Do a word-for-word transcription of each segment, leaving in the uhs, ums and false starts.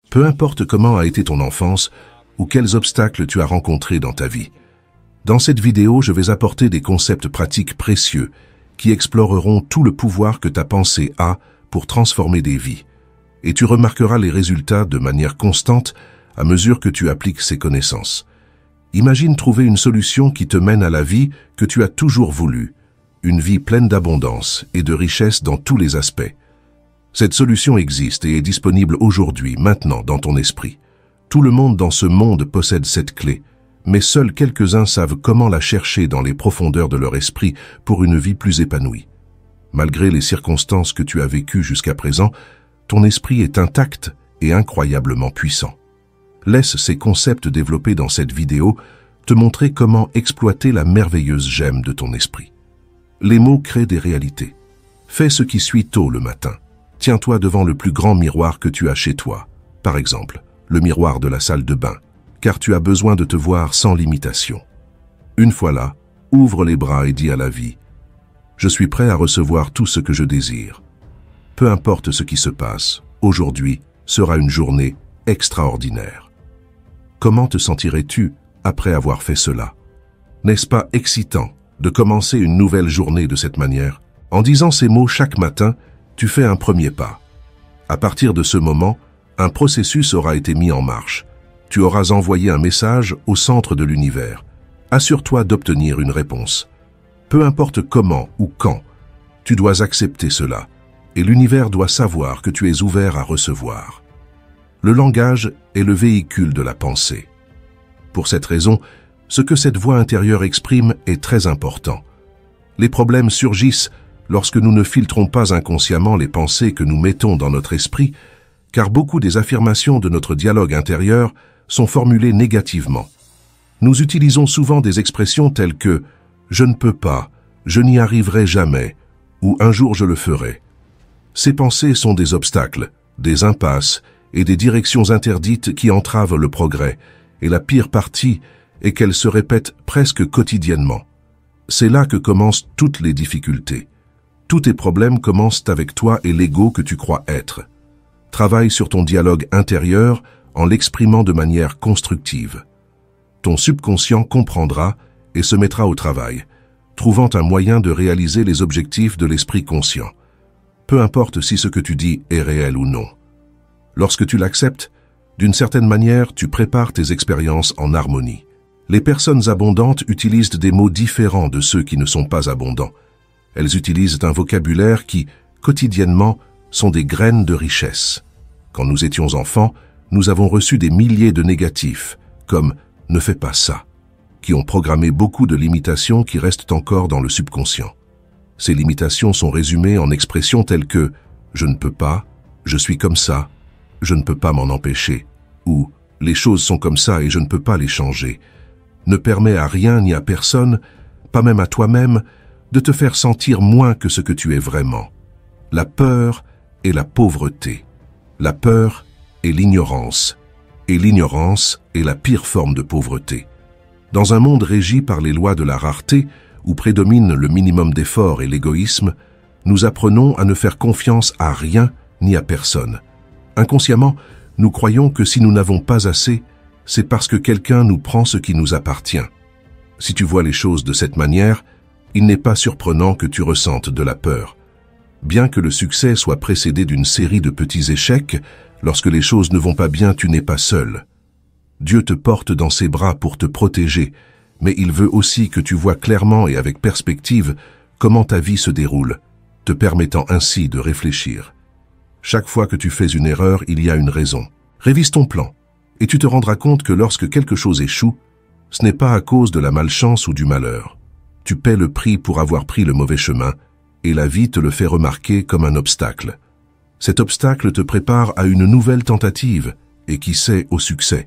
Peu importe comment a été ton enfance ou quels obstacles tu as rencontrés dans ta vie. Dans cette vidéo, je vais apporter des concepts pratiques précieux qui exploreront tout le pouvoir que ta pensée a pour transformer des vies. Et tu remarqueras les résultats de manière constante à mesure que tu appliques ces connaissances. Imagine trouver une solution qui te mène à la vie que tu as toujours voulu, une vie pleine d'abondance et de richesse dans tous les aspects. Cette solution existe et est disponible aujourd'hui, maintenant, dans ton esprit. Tout le monde dans ce monde possède cette clé, mais seuls quelques-uns savent comment la chercher dans les profondeurs de leur esprit pour une vie plus épanouie. Malgré les circonstances que tu as vécues jusqu'à présent, ton esprit est intact et incroyablement puissant. Laisse ces concepts développés dans cette vidéo te montrer comment exploiter la merveilleuse gemme de ton esprit. Les mots créent des réalités. Fais ce qui suit tôt le matin. Tiens-toi devant le plus grand miroir que tu as chez toi, par exemple, le miroir de la salle de bain, car tu as besoin de te voir sans limitation. Une fois là, ouvre les bras et dis à la vie « Je suis prêt à recevoir tout ce que je désire. » Peu importe ce qui se passe, aujourd'hui sera une journée extraordinaire. Comment te sentirais-tu après avoir fait cela? N'est-ce pas excitant de commencer une nouvelle journée de cette manière? En disant ces mots chaque matin, tu fais un premier pas. À partir de ce moment, un processus aura été mis en marche. Tu auras envoyé un message au centre de l'univers. Assure-toi d'obtenir une réponse. Peu importe comment ou quand, tu dois accepter cela, et l'univers doit savoir que tu es ouvert à recevoir. Le langage est le véhicule de la pensée. Pour cette raison, ce que cette voix intérieure exprime est très important. Les problèmes surgissent lorsque nous ne filtrons pas inconsciemment les pensées que nous mettons dans notre esprit, car beaucoup des affirmations de notre dialogue intérieur sont formulées négativement. Nous utilisons souvent des expressions telles que « je ne peux pas »,« je n'y arriverai jamais » ou « un jour je le ferai ». Ces pensées sont des obstacles, des impasses et des directions interdites qui entravent le progrès, et la pire partie est qu'elles se répètent presque quotidiennement. C'est là que commencent toutes les difficultés. Tous tes problèmes commencent avec toi et l'ego que tu crois être. Travaille sur ton dialogue intérieur en l'exprimant de manière constructive. Ton subconscient comprendra et se mettra au travail, trouvant un moyen de réaliser les objectifs de l'esprit conscient. Peu importe si ce que tu dis est réel ou non. Lorsque tu l'acceptes, d'une certaine manière, tu prépares tes expériences en harmonie. Les personnes abondantes utilisent des mots différents de ceux qui ne sont pas abondants. Elles utilisent un vocabulaire qui, quotidiennement, sont des graines de richesse. Quand nous étions enfants, nous avons reçu des milliers de négatifs, comme « ne fais pas ça », qui ont programmé beaucoup de limitations qui restent encore dans le subconscient. Ces limitations sont résumées en expressions telles que « je ne peux pas »,« je suis comme ça »,« je ne peux pas m'en empêcher » ou « les choses sont comme ça et je ne peux pas les changer ». Ne permet à rien ni à personne, pas même à toi-même, de te faire sentir moins que ce que tu es vraiment. La peur est la pauvreté. La peur est l'ignorance. Et l'ignorance est la pire forme de pauvreté. Dans un monde régi par les lois de la rareté, où prédomine le minimum d'effort et l'égoïsme, nous apprenons à ne faire confiance à rien ni à personne. Inconsciemment, nous croyons que si nous n'avons pas assez, c'est parce que quelqu'un nous prend ce qui nous appartient. Si tu vois les choses de cette manière, il n'est pas surprenant que tu ressentes de la peur. Bien que le succès soit précédé d'une série de petits échecs, lorsque les choses ne vont pas bien, tu n'es pas seul. Dieu te porte dans ses bras pour te protéger, mais il veut aussi que tu vois clairement et avec perspective comment ta vie se déroule, te permettant ainsi de réfléchir. Chaque fois que tu fais une erreur, il y a une raison. Révise ton plan, et tu te rendras compte que lorsque quelque chose échoue, ce n'est pas à cause de la malchance ou du malheur. Tu paies le prix pour avoir pris le mauvais chemin, et la vie te le fait remarquer comme un obstacle. Cet obstacle te prépare à une nouvelle tentative, et qui sait, au succès.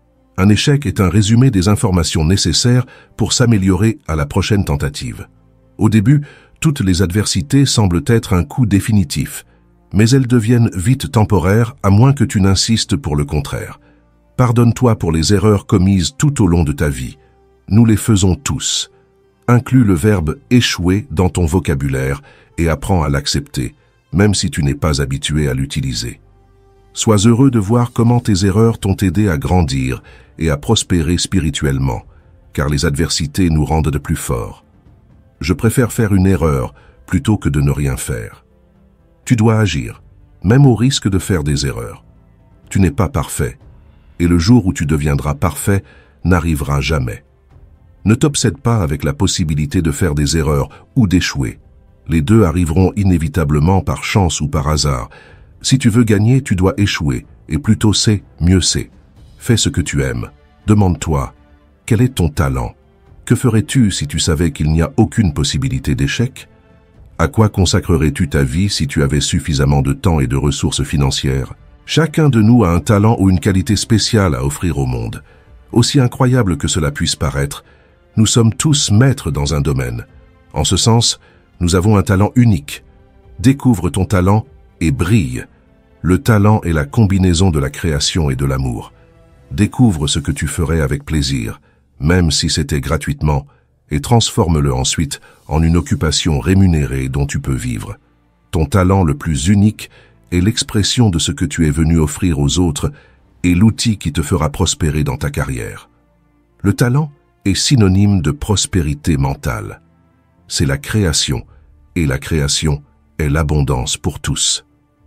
Un échec est un résumé des informations nécessaires pour s'améliorer à la prochaine tentative. Au début, toutes les adversités semblent être un coup définitif, mais elles deviennent vite temporaires à moins que tu n'insistes pour le contraire. Pardonne-toi pour les erreurs commises tout au long de ta vie. Nous les faisons tous. Inclus le verbe « échouer » dans ton vocabulaire et apprends à l'accepter, même si tu n'es pas habitué à l'utiliser. Sois heureux de voir comment tes erreurs t'ont aidé à grandir et à prospérer spirituellement, car les adversités nous rendent de plus forts. Je préfère faire une erreur plutôt que de ne rien faire. Tu dois agir, même au risque de faire des erreurs. Tu n'es pas parfait, et le jour où tu deviendras parfait n'arrivera jamais. Ne t'obsède pas avec la possibilité de faire des erreurs ou d'échouer. Les deux arriveront inévitablement par chance ou par hasard. Si tu veux gagner, tu dois échouer, et plus tôt c'est, mieux c'est. Fais ce que tu aimes. Demande-toi, quel est ton talent? Que ferais-tu si tu savais qu'il n'y a aucune possibilité d'échec? À quoi consacrerais-tu ta vie si tu avais suffisamment de temps et de ressources financières? Chacun de nous a un talent ou une qualité spéciale à offrir au monde. Aussi incroyable que cela puisse paraître, nous sommes tous maîtres dans un domaine. En ce sens, nous avons un talent unique. Découvre ton talent et brille. Le talent est la combinaison de la création et de l'amour. Découvre ce que tu ferais avec plaisir, même si c'était gratuitement, et transforme-le ensuite en une occupation rémunérée dont tu peux vivre. Ton talent le plus unique est l'expression de ce que tu es venu offrir aux autres et l'outil qui te fera prospérer dans ta carrière. Le talent est synonyme de prospérité mentale. C'est la création, et la création est l'abondance pour tous.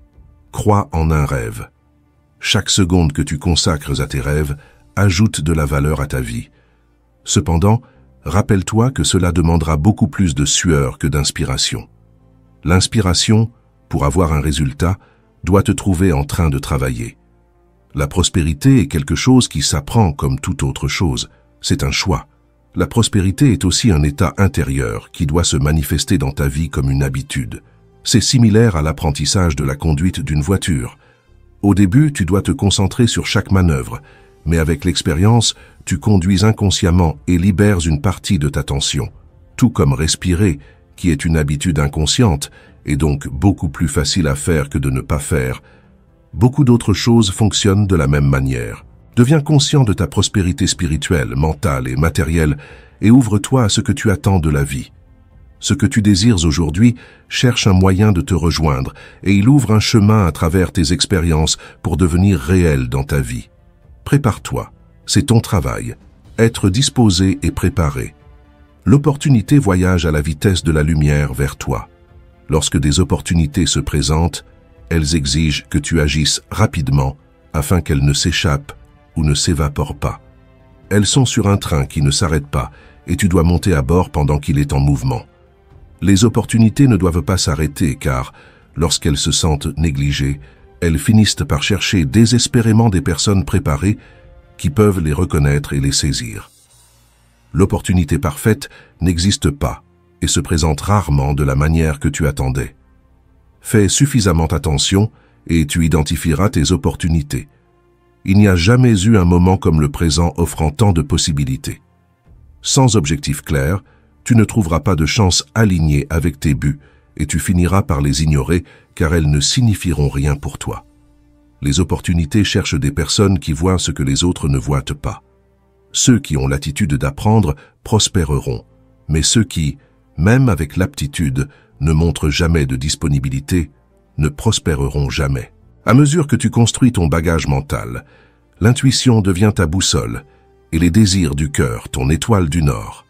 Crois en un rêve. Chaque seconde que tu consacres à tes rêves ajoute de la valeur à ta vie. Cependant, rappelle-toi que cela demandera beaucoup plus de sueur que d'inspiration. L'inspiration, pour avoir un résultat, doit te trouver en train de travailler. La prospérité est quelque chose qui s'apprend comme toute autre chose. C'est un choix. La prospérité est aussi un état intérieur qui doit se manifester dans ta vie comme une habitude. C'est similaire à l'apprentissage de la conduite d'une voiture. Au début, tu dois te concentrer sur chaque manœuvre, mais avec l'expérience, tu conduis inconsciemment et libères une partie de ta tension. Tout comme respirer, qui est une habitude inconsciente, et donc beaucoup plus facile à faire que de ne pas faire. Beaucoup d'autres choses fonctionnent de la même manière. Deviens conscient de ta prospérité spirituelle, mentale et matérielle et ouvre-toi à ce que tu attends de la vie. Ce que tu désires aujourd'hui cherche un moyen de te rejoindre et il ouvre un chemin à travers tes expériences pour devenir réel dans ta vie. Prépare-toi, c'est ton travail. Être disposé et préparé. L'opportunité voyage à la vitesse de la lumière vers toi. Lorsque des opportunités se présentent, elles exigent que tu agisses rapidement afin qu'elles ne s'échappent ou ne s'évaporent pas. Elles sont sur un train qui ne s'arrête pas et tu dois monter à bord pendant qu'il est en mouvement. Les opportunités ne doivent pas s'arrêter car, lorsqu'elles se sentent négligées, elles finissent par chercher désespérément des personnes préparées qui peuvent les reconnaître et les saisir. L'opportunité parfaite n'existe pas et se présente rarement de la manière que tu attendais. Fais suffisamment attention et tu identifieras tes opportunités. Il n'y a jamais eu un moment comme le présent offrant tant de possibilités. Sans objectif clair, tu ne trouveras pas de chance alignée avec tes buts et tu finiras par les ignorer car elles ne signifieront rien pour toi. Les opportunités cherchent des personnes qui voient ce que les autres ne voient pas. Ceux qui ont l'attitude d'apprendre prospéreront, mais ceux qui, même avec l'aptitude, ne montrent jamais de disponibilité, ne prospéreront jamais. À mesure que tu construis ton bagage mental, l'intuition devient ta boussole et les désirs du cœur ton étoile du nord.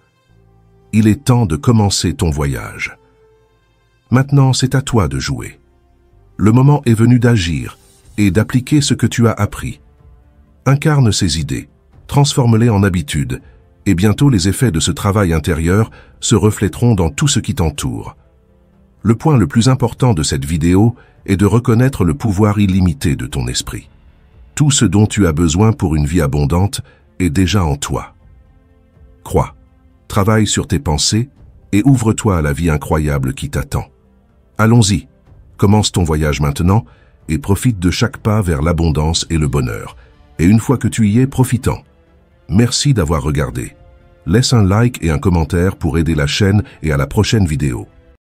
Il est temps de commencer ton voyage. Maintenant, c'est à toi de jouer. Le moment est venu d'agir et d'appliquer ce que tu as appris. Incarne ces idées, transforme-les en habitudes, et bientôt les effets de ce travail intérieur se reflèteront dans tout ce qui t'entoure. Le point le plus important de cette vidéo est de reconnaître le pouvoir illimité de ton esprit. Tout ce dont tu as besoin pour une vie abondante est déjà en toi. Crois, travaille sur tes pensées et ouvre-toi à la vie incroyable qui t'attend. Allons-y, commence ton voyage maintenant et profite de chaque pas vers l'abondance et le bonheur. Et une fois que tu y es, profitant. Merci d'avoir regardé. Laisse un like et un commentaire pour aider la chaîne et à la prochaine vidéo.